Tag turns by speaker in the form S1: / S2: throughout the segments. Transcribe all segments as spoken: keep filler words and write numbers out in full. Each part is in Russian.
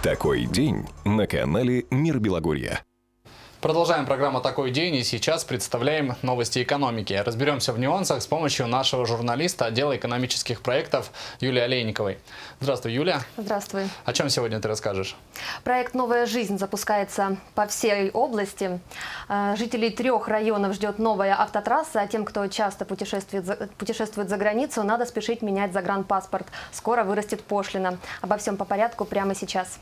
S1: Такой день на канале Мир Белогорья.
S2: Продолжаем программу «Такой день» и сейчас представляем новости экономики. Разберемся в нюансах с помощью нашего журналиста отдела экономических проектов Юлии Олейниковой. Здравствуй, Юля.
S3: Здравствуй.
S2: О чем сегодня ты расскажешь?
S3: Проект «Новая жизнь» запускается по всей области. Жителей трех районов ждет новая автотрасса, а тем, кто часто путешествует за, путешествует за границу, надо спешить менять загранпаспорт. Скоро вырастет пошлина. Обо всем по порядку прямо сейчас.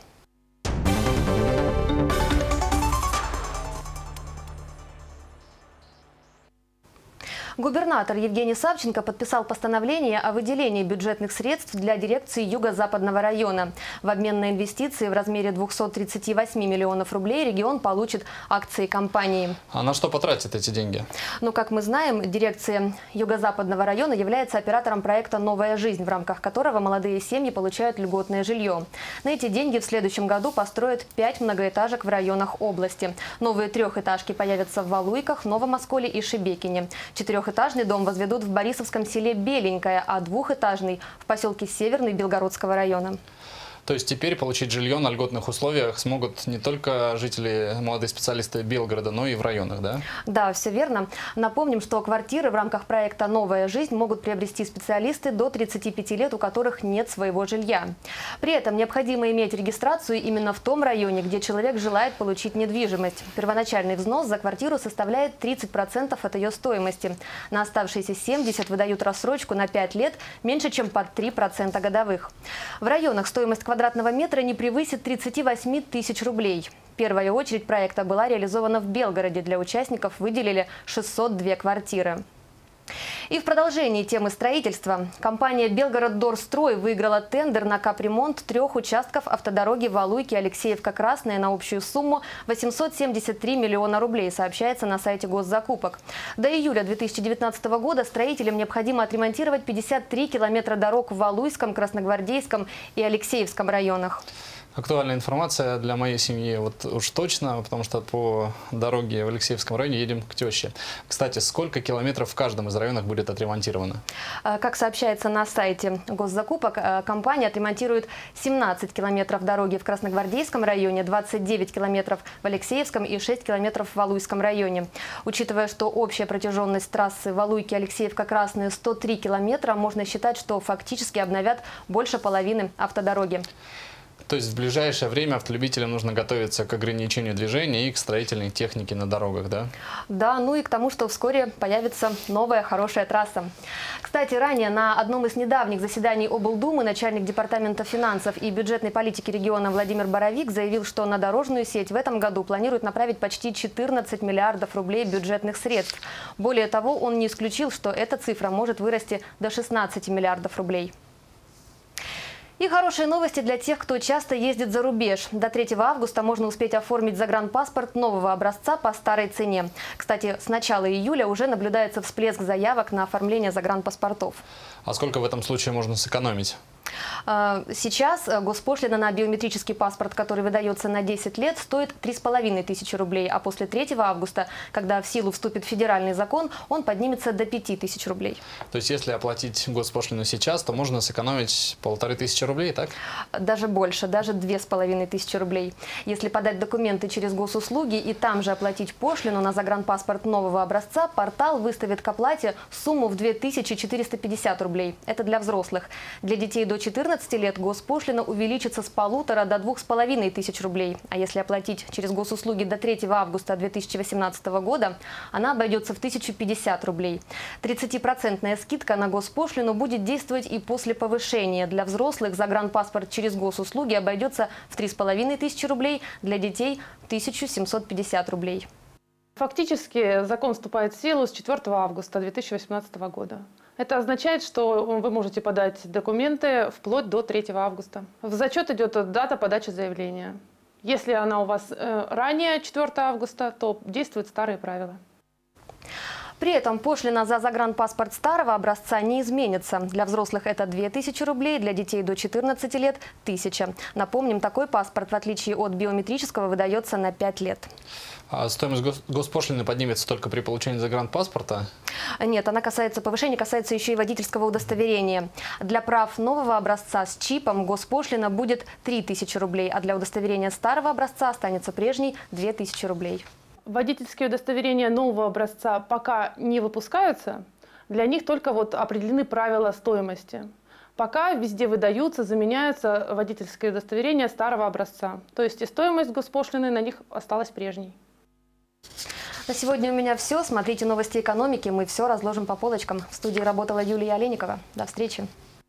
S3: Губернатор Евгений Савченко подписал постановление о выделении бюджетных средств для дирекции Юго-Западного района. В обмен на инвестиции в размере двухсот тридцати восьми миллионов рублей регион получит акции компании.
S2: А на что потратят эти деньги?
S3: Ну, как мы знаем, дирекция Юго-Западного района является оператором проекта «Новая жизнь», в рамках которого молодые семьи получают льготное жилье. На эти деньги в следующем году построят пять многоэтажек в районах области. Новые трехэтажки появятся в Валуйках, Новом Осколе и Шебекине. Четырех Трехэтажный дом возведут в Борисовском селе Беленькое, а двухэтажный в поселке Северный Белгородского района.
S2: То есть теперь получить жилье на льготных условиях смогут не только жители, молодые специалисты Белгорода, но и в районах, да?
S3: Да, все верно. Напомним, что квартиры в рамках проекта «Новая жизнь» могут приобрести специалисты до тридцати пяти лет, у которых нет своего жилья. При этом необходимо иметь регистрацию именно в том районе, где человек желает получить недвижимость. Первоначальный взнос за квартиру составляет тридцать процентов от ее стоимости. На оставшиеся семьдесят процентов выдают рассрочку на пять лет, меньше, чем под три процента годовых. В районах стоимость квартиры квадратного метра не превысит тридцати восьми тысяч рублей. Первая очередь проекта была реализована в Белгороде. Для участников выделили шестьсот две квартиры. И в продолжении темы строительства. Компания «Белгороддорстрой» выиграла тендер на капремонт трех участков автодороги Валуйки-Алексеевка-Красная на общую сумму восемьсот семьдесят три миллиона рублей, сообщается на сайте госзакупок. До июля две тысячи девятнадцатого года строителям необходимо отремонтировать пятьдесят три километра дорог в Валуйском, Красногвардейском и Алексеевском районах.
S2: Актуальная информация для моей семьи, вот уж точно, потому что по дороге в Алексеевском районе едем к теще. Кстати, сколько километров в каждом из районов будет отремонтировано?
S3: Как сообщается на сайте госзакупок, компания отремонтирует семнадцать километров дороги в Красногвардейском районе, двадцать девять километров в Алексеевском и шесть километров в Валуйском районе. Учитывая, что общая протяженность трассы Валуйки-Алексеевка-Красная сто три километра, можно считать, что фактически обновят больше половины автодороги.
S2: То есть в ближайшее время автолюбителям нужно готовиться к ограничению движения и к строительной технике на дорогах, да?
S3: Да, ну и к тому, что вскоре появится новая хорошая трасса. Кстати, ранее на одном из недавних заседаний облдумы начальник департамента финансов и бюджетной политики региона Владимир Боровик заявил, что на дорожную сеть в этом году планируют направить почти четырнадцать миллиардов рублей бюджетных средств. Более того, он не исключил, что эта цифра может вырасти до шестнадцати миллиардов рублей. И хорошие новости для тех, кто часто ездит за рубеж. До третьего августа можно успеть оформить загранпаспорт нового образца по старой цене. Кстати, с начала июля уже наблюдается всплеск заявок на оформление загранпаспортов.
S2: А сколько в этом случае можно сэкономить?
S3: Сейчас госпошлина на биометрический паспорт, который выдается на десять лет, стоит три с половиной тысячи рублей. А после третьего августа, когда в силу вступит федеральный закон, он поднимется до пяти тысяч рублей.
S2: То есть если оплатить госпошлину сейчас, то можно сэкономить полторы тысячи рублей, так?
S3: Даже больше, даже две с половиной тысячи рублей. Если подать документы через госуслуги и там же оплатить пошлину на загранпаспорт нового образца, портал выставит к оплате сумму в две тысячи четыреста пятьдесят рублей. Это для взрослых. Для детей до четырнадцати лет госпошлина увеличится с полутора до двух с половиной тысяч рублей. А если оплатить через госуслуги до третьего августа две тысячи восемнадцатого года, она обойдется в тысячу пятьдесят рублей. тридцатипроцентная скидка на госпошлину будет действовать и после повышения. Для взрослых загранпаспорт через госуслуги обойдется в три с половиной тысячи рублей, для детей – тысячу семьсот пятьдесят рублей.
S4: Фактически закон вступает в силу с четвёртого августа две тысячи восемнадцатого года. Это означает, что вы можете подать документы вплоть до третьего августа. В зачет идет дата подачи заявления. Если она у вас ранее четвёртого августа, то действуют старые правила.
S3: При этом пошлина за загранпаспорт старого образца не изменится. Для взрослых это две тысячи рублей, для детей до четырнадцати лет – тысяча. Напомним, такой паспорт, в отличие от биометрического, выдается на пять лет.
S2: А стоимость гос госпошлины поднимется только при получении загранпаспорта?
S3: Нет, она касается повышения, касается еще и водительского удостоверения. Для прав нового образца с чипом госпошлина будет три тысячи рублей, а для удостоверения старого образца останется прежней – две тысячи рублей.
S4: Водительские удостоверения нового образца пока не выпускаются. Для них только вот определены правила стоимости. Пока везде выдаются, заменяются водительские удостоверения старого образца. То есть и стоимость госпошлины на них осталась прежней.
S3: На сегодня у меня все. Смотрите новости экономики. Мы все разложим по полочкам. В студии работала Юлия Олейникова. До встречи.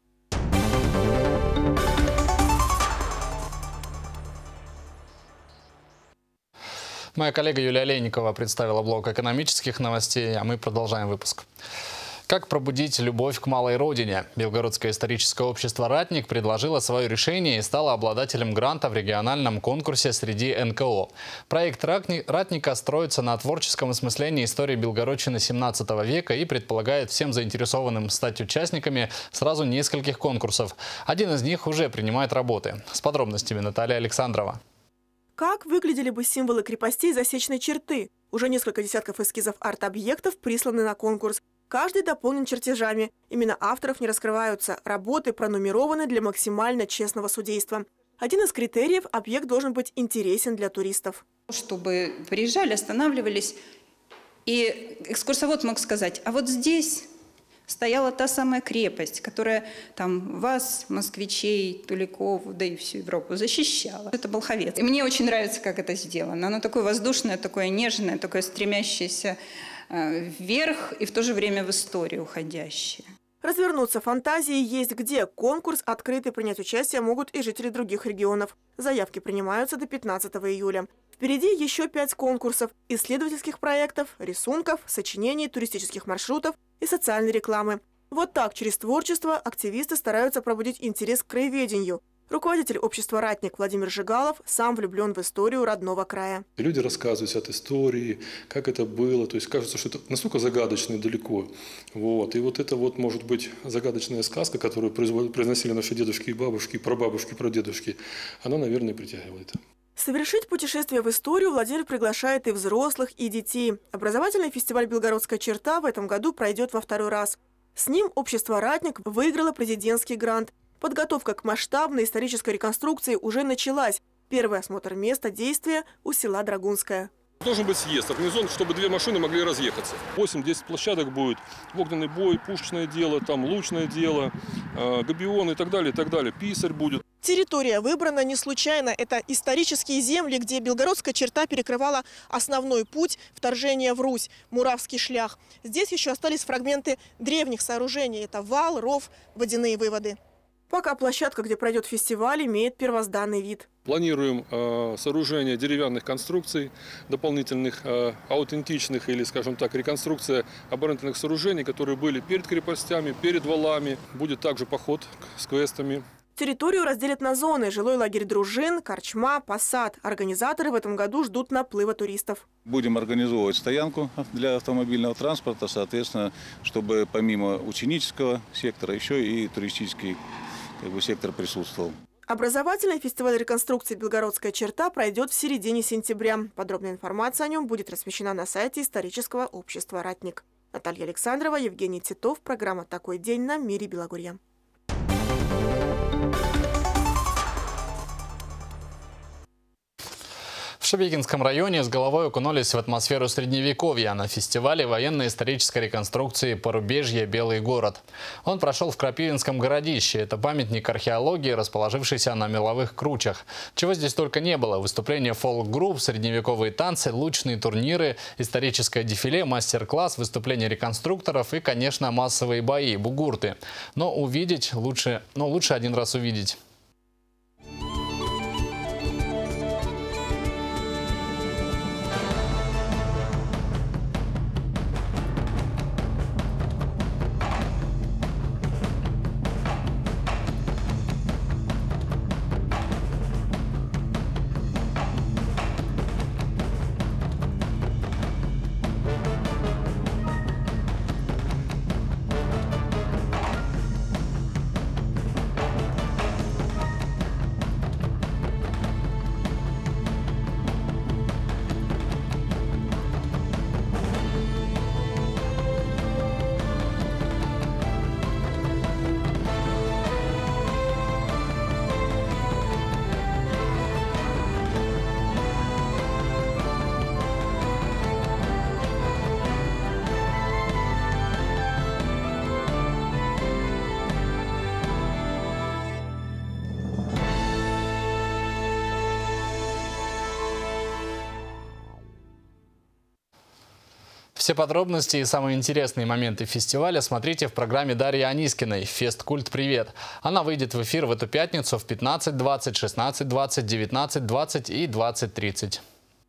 S2: Моя коллега Юлия Олейникова представила блок экономических новостей, а мы продолжаем выпуск. Как пробудить любовь к малой родине? Белгородское историческое общество «Ратник» предложило свое решение и стало обладателем гранта в региональном конкурсе среди эн ка о. Проект «Ратника» строится на творческом осмыслении истории Белгородчины семнадцатого века и предполагает всем заинтересованным стать участниками сразу нескольких конкурсов. Один из них уже принимает работы. С подробностями Наталья Александрова.
S5: Как выглядели бы символы крепостей засечной черты? Уже несколько десятков эскизов арт-объектов присланы на конкурс. Каждый дополнен чертежами. Имена авторов не раскрываются. Работы пронумерованы для максимально честного судейства. Один из критериев – объект должен быть интересен для туристов.
S6: Чтобы приезжали, останавливались, и экскурсовод мог сказать, а вот здесь стояла та самая крепость, которая там вас, москвичей, туликов, да и всю Европу защищала. Это Болховец. И мне очень нравится, как это сделано. Оно такое воздушное, такое нежное, такое стремящееся вверх и в то же время в историю уходящее.
S5: Развернуться фантазии есть где. Конкурс открытый, принять участие могут и жители других регионов. Заявки принимаются до пятнадцатого июля. Впереди еще пять конкурсов – исследовательских проектов, рисунков, сочинений, туристических маршрутов и социальной рекламы. Вот так через творчество активисты стараются пробудить интерес к краеведению. Руководитель общества «Ратник» Владимир Жигалов сам влюблен в историю родного края.
S7: Люди рассказывают от истории, как это было. То есть кажется, что это настолько загадочно и далеко. Вот. И вот это вот может быть загадочная сказка, которую произносили наши дедушки и бабушки, прабабушки, прадедушки. Она, наверное, притягивает.
S5: Совершить путешествие в историю Владимир приглашает и взрослых, и детей. Образовательный фестиваль «Белгородская черта» в этом году пройдет во второй раз. С ним общество «Ратник» выиграло президентский грант. Подготовка к масштабной исторической реконструкции уже началась. Первый осмотр места действия у села Драгунское.
S7: Должен быть съезд организован, чтобы две машины могли разъехаться. восемь-десять площадок будет. Огненный бой, пушечное дело, там лучное дело, э, габион и так далее, и так далее. Писарь будет.
S5: Территория выбрана не случайно. Это исторические земли, где Белгородская черта перекрывала основной путь вторжения в Русь – Муравский шлях. Здесь еще остались фрагменты древних сооружений. Это вал, ров, водяные выводы. Пока площадка, где пройдет фестиваль, имеет первозданный вид.
S7: Планируем э, сооружение деревянных конструкций, дополнительных, э, аутентичных или, скажем так, реконструкция оборонительных сооружений, которые были перед крепостями, перед валами. Будет также поход с квестами.
S5: Территорию разделят на зоны – жилой лагерь дружин, корчма, посад. Организаторы в этом году ждут наплыва туристов.
S8: Будем организовывать стоянку для автомобильного транспорта, соответственно, чтобы помимо ученического сектора еще и туристический как бы, сектор присутствовал.
S5: Образовательный фестиваль реконструкции «Белгородская черта» пройдет в середине сентября. Подробная информация о нем будет размещена на сайте исторического общества «Ратник». Наталья Александрова, Евгений Титов. Программа «Такой день» на Мире Белогорья.
S2: В Шебекинском районе с головой окунулись в атмосферу средневековья на фестивале военно-исторической реконструкции «Порубежье. Белый город». Он прошел в Крапивинском городище. Это памятник археологии, расположившийся на меловых кручах. Чего здесь только не было. Выступления фолк-групп, средневековые танцы, лучные турниры, историческое дефиле, мастер-класс, выступления реконструкторов и, конечно, массовые бои, бугурты. Но увидеть лучше, но лучше один раз увидеть. Все подробности и самые интересные моменты фестиваля смотрите в программе Дарьи Анискиной «Фесткульт. Привет». Она выйдет в эфир в эту пятницу в пятнадцать двадцать, шестнадцать двадцать, девятнадцать двадцать и двадцать тридцать.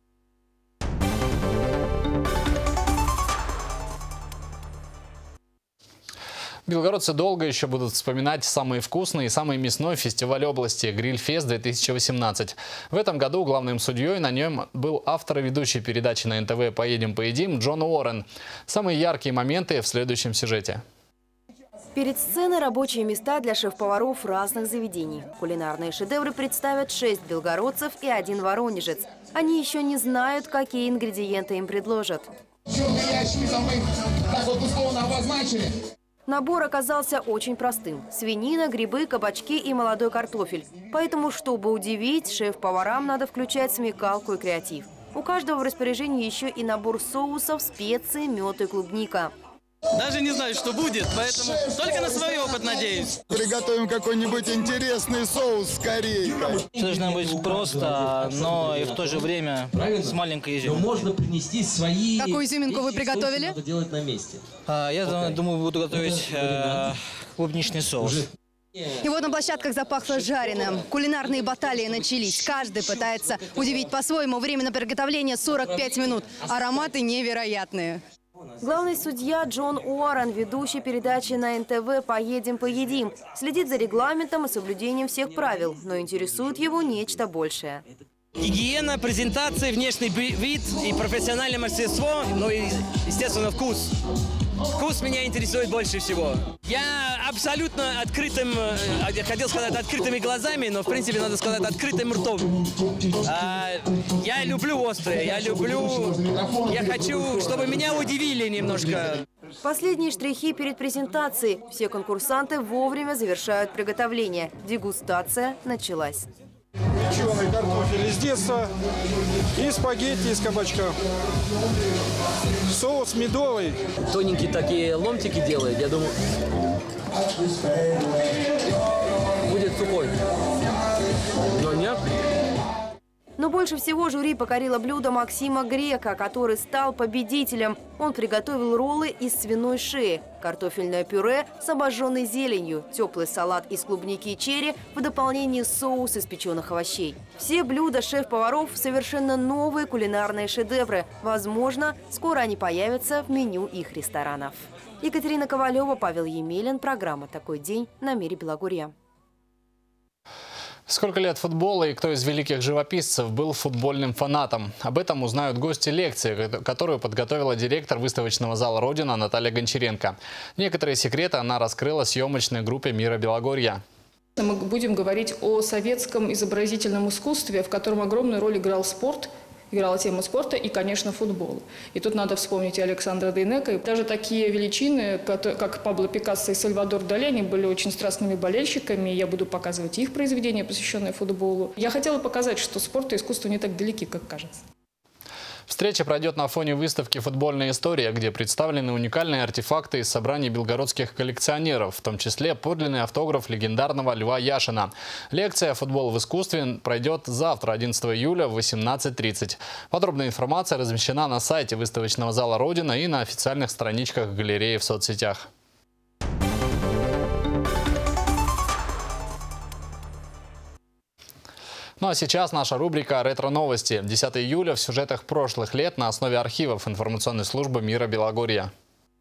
S2: Белгородцы долго еще будут вспоминать самый вкусный и самый мясной фестиваль области «Гриль-фест две тысячи восемнадцать». В этом году главным судьей на нем был автор и ведущий передачи на эн тэ вэ «Поедем, поедим» Джон Уоррен. Самые яркие моменты в следующем сюжете.
S9: Перед сценой рабочие места для шеф-поваров разных заведений. Кулинарные шедевры представят шесть белгородцев и один воронежец. Они еще не знают, какие ингредиенты им предложат. Набор оказался очень простым. Свинина, грибы, кабачки и молодой картофель. Поэтому, чтобы удивить, шеф-поварам надо включать смекалку и креатив. У каждого в распоряжении еще и набор соусов, специи, мед и клубника.
S10: Даже не знаю, что будет, поэтому только на свой опыт надеюсь.
S11: Приготовим какой-нибудь интересный соус с корейкой.
S10: Должно быть просто, но и в то же время с маленькой изюминкой.
S12: Можно принести свои...
S13: Какую изюминку вы приготовили?
S12: Надо делать на месте.
S10: А, я okay. думаю, буду готовить э, клубничный соус.
S13: И вот на площадках запахло жареным. Кулинарные баталии начались. Каждый пытается удивить по-своему. Время на приготовление сорок пять минут. Ароматы невероятные.
S9: Главный судья Джон Уоррен, ведущий передачи на эн тэ вэ «Поедем, поедим», следит за регламентом и соблюдением всех правил, но интересует его нечто большее.
S10: Гигиена, презентация, внешний вид и профессиональное мастерство, ну и, естественно, вкус. Вкус меня интересует больше всего. Я абсолютно открытым, я хотел сказать открытыми глазами, но в принципе надо сказать открытым ртом. А, я люблю острое, я люблю, я хочу, чтобы меня удивили немножко.
S9: Последние штрихи перед презентацией. Все конкурсанты вовремя завершают приготовление. Дегустация началась.
S14: Печеный картофель из детства и спагетти из кабачка. Соус медовый.
S12: Тоненькие такие ломтики делает, я думаю, будет сухой. Но нет.
S9: Но больше всего жюри покорило блюдо Максима Грека, который стал победителем. Он приготовил роллы из свиной шеи, картофельное пюре с обожженной зеленью, теплый салат из клубники и черри в дополнении соус из печеных овощей. Все блюда шеф-поваров – совершенно новые кулинарные шедевры. Возможно, скоро они появятся в меню их ресторанов. Екатерина Ковалева, Павел Емелин. Программа «Такой день» на Мире Белогорья.
S2: Сколько лет футбола и кто из великих живописцев был футбольным фанатом? Об этом узнают гости лекции, которую подготовила директор выставочного зала «Родина» Наталья Гончаренко. Некоторые секреты она раскрыла съемочной группе «Мира Белогорья».
S15: Мы будем говорить о советском изобразительном искусстве, в котором огромную роль играл спорт, играла тема спорта и, конечно, футбол. И тут надо вспомнить и Александра Дейнека. И даже такие величины, как Пабло Пикассо и Сальвадор Дали, они были очень страстными болельщиками. Я буду показывать их произведения, посвященные футболу. Я хотела показать, что спорт и искусство не так далеки, как кажется.
S2: Встреча пройдет на фоне выставки «Футбольная история», где представлены уникальные артефакты из собраний белгородских коллекционеров, в том числе подлинный автограф легендарного Льва Яшина. Лекция «Футбол в искусстве» пройдет завтра, одиннадцатого июля в восемнадцать тридцать. Подробная информация размещена на сайте выставочного зала «Родина» и на официальных страничках галереи в соцсетях. Ну а сейчас наша рубрика «Ретро-новости». десятого июля в сюжетах прошлых лет на основе архивов информационной службы Мира Белогорья.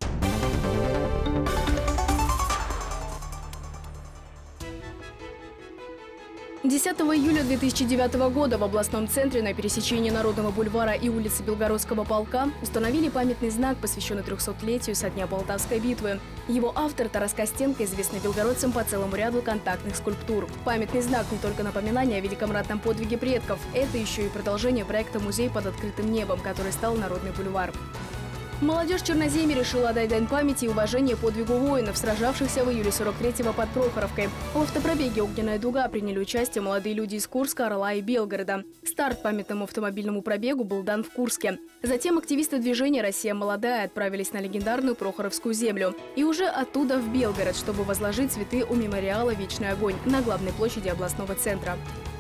S16: десятого июля две тысячи девятого года в областном центре на пересечении Народного бульвара и улицы Белгородского полка установили памятный знак, посвященный трехсотлетию со дня Полтавской битвы. Его автор Тарас Костенко, известный белгородцам по целому ряду контактных скульптур. Памятный знак не только напоминание о великом ратном подвиге предков, это еще и продолжение проекта «Музей под открытым небом», который стал Народный бульвар. Молодежь Черноземья решила отдать дань памяти и уважения подвигу воинов, сражавшихся в июле сорок третьего под Прохоровкой. В автопробеге «Огненная дуга» приняли участие молодые люди из Курска, Орла и Белгорода. Старт памятному автомобильному пробегу был дан в Курске. Затем активисты движения «Россия молодая» отправились на легендарную Прохоровскую землю. И уже оттуда в Белгород, чтобы возложить цветы у мемориала «Вечный огонь» на главной площади областного центра.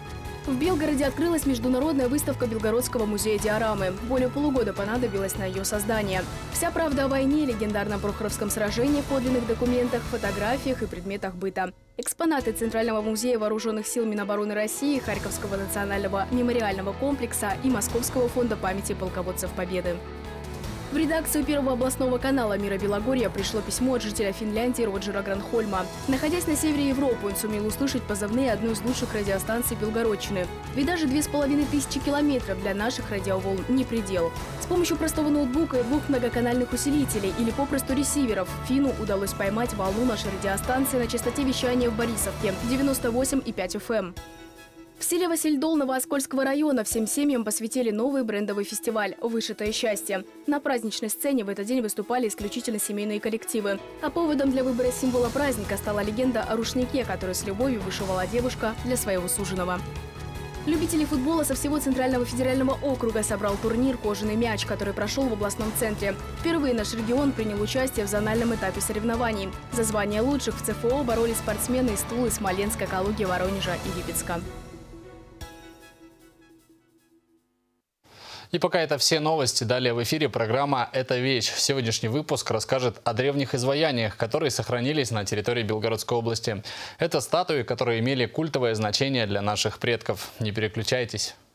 S16: В Белгороде открылась международная выставка Белгородского музея диорамы. Более полугода понадобилось на ее создание. Вся правда о войне, легендарном Прохоровском сражении, подлинных документах, фотографиях и предметах быта. Экспонаты Центрального музея вооруженных сил Минобороны России, Харьковского национального мемориального комплекса и Московского фонда памяти полководцев Победы. В редакцию Первого областного канала «Мира Белогорья» пришло письмо от жителя Финляндии Роджера Гранхольма. Находясь на севере Европы, он сумел услышать позывные одной из лучших радиостанций Белгородчины. Ведь даже две с половиной тысячи километров для наших радиоволн не предел. С помощью простого ноутбука и двух многоканальных усилителей или попросту ресиверов Фину удалось поймать волну нашей радиостанции на частоте вещания в Борисовке девяносто восемь и пять эф эм. В селе Васильдол Новооскольского района всем семьям посвятили новый брендовый фестиваль «Вышитое счастье». На праздничной сцене в этот день выступали исключительно семейные коллективы. А поводом для выбора символа праздника стала легенда о рушнике, который с любовью вышивала девушка для своего суженого. Любителей футбола со всего Центрального федерального округа собрал турнир «Кожаный мяч», который прошел в областном центре. Впервые наш регион принял участие в зональном этапе соревнований. За звание лучших в цэ эф о боролись спортсмены из Тулы, Смоленска, Калуги, Воронежа и Липецка.
S2: И пока это все новости, далее в эфире программа «Это вещь». Сегодняшний выпуск расскажет о древних изваяниях, которые сохранились на территории Белгородской области. Это статуи, которые имели культовое значение для наших предков. Не переключайтесь.